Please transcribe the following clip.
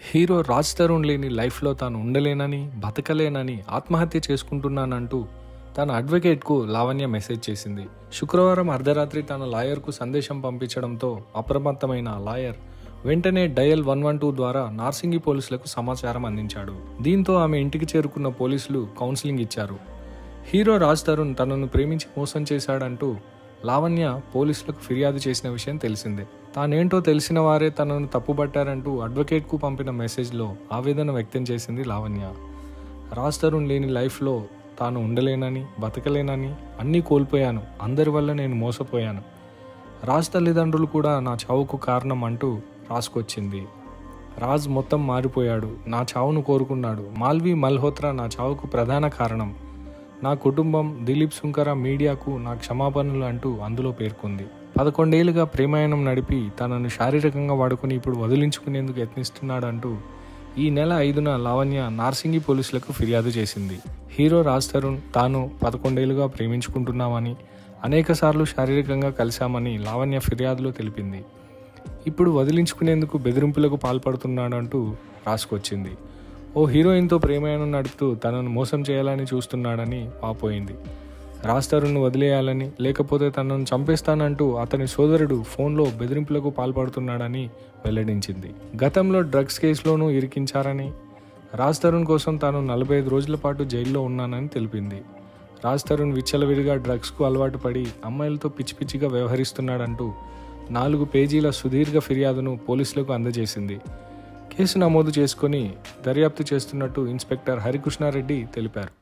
Hero Raj Tarun లేని లైఫ్లో తాను ఉండలేనని, బతకలేనని, ఆత్మహత్య చేసుకుంటున్నానంటూ తన అడ్వకేట్కు లావణ్య మెసేజ్ చేసింది. శుక్రవారం అర్ధరాత్రి తన లాయర్కు సందేశం పంపించడంతో అప్రమత్తమైన లాయర్ వెంటనే డయల్ 112 ద్వారా నార్సింగి పోలీసులకు సమాచారం అందించాడు. దీంతో ఆమె ఇంటికి చేరుకున్న పోలీసులు కౌన్సిలింగ్ ఇచ్చారు. హీరో రాజ్ తరుణ్ తనను ప్రేమించి మోసం చేశాడంటూ లావణ్య పోలీసులకు ఫిర్యాదు చేసిన విషయం తెలిసిందే. తానేంటో తెలిసిన వారే తనను తప్పుపట్టారంటూ అడ్వకేట్కు పంపిన మెసేజ్లో ఆవేదన వ్యక్తం చేసింది లావణ్య. రాజ్ తరుణ్ లేని లైఫ్లో తాను ఉండలేనని, బతకలేనని, అన్నీ కోల్పోయాను, అందరి వల్ల నేను మోసపోయాను, రాజ్ తల్లిదండ్రులు కూడా నా చావుకు కారణం అంటూ రాసుకొచ్చింది. రాజ్ మొత్తం మారిపోయాడు, నా చావును కోరుకున్నాడు, మాల్వి మల్హోత్రా నా చావుకు ప్రధాన కారణం, నా కుటుంబం, దిలీప్ సుంకర మీడియాకు నా క్షమాపణలు అంటూ అందులో పేర్కొంది. 11 ఏళ్లుగా ప్రేమాయణం నడిపి తనను శారీరకంగా వాడుకుని ఇప్పుడు వదిలించుకునేందుకు యత్నిస్తున్నాడంటూ ఈ నెల 5న లావణ్య నార్సింగి పోలీసులకు ఫిర్యాదు చేసింది. హీరో రాజ్ తరుణ్ తాను 11 ఏళ్లుగా ప్రేమించుకుంటున్నామని, అనేకసార్లు శారీరకంగా కలిశామని లావణ్య ఫిర్యాదులో తెలిపింది. ఇప్పుడు వదిలించుకునేందుకు బెదిరింపులకు పాల్పడుతున్నాడంటూ రాసుకొచ్చింది. ఓ హీరోయిన్తో ప్రేమాయణం నడుపుతూ తనను మోసం చేయాలని చూస్తున్నాడని వాపోయింది. రాజ్ తరుణ్ను వదిలేయాలని, లేకపోతే తనను చంపేస్తానంటూ అతని సోదరుడు ఫోన్లో బెదిరింపులకు పాల్పడుతున్నాడని వెల్లడించింది. గతంలో డ్రగ్స్ కేసులోనూ ఇరికించారని, రాజ్ తరుణ్ కోసం తాను 45 రోజుల పాటు జైల్లో ఉన్నానని తెలిపింది. రాజ్ తరుణ్ విచ్చలవిడిగా డ్రగ్స్కు అలవాటు పడి అమ్మాయిలతో పిచ్చి పిచ్చిగా వ్యవహరిస్తున్నాడంటూ 4 పేజీల సుదీర్ఘ ఫిర్యాదును పోలీసులకు అందజేసింది. కేసు నమోదు చేసుకుని దర్యాప్తు చేస్తున్నట్టు ఇన్స్పెక్టర్ హరికృష్ణారెడ్డి తెలిపారు.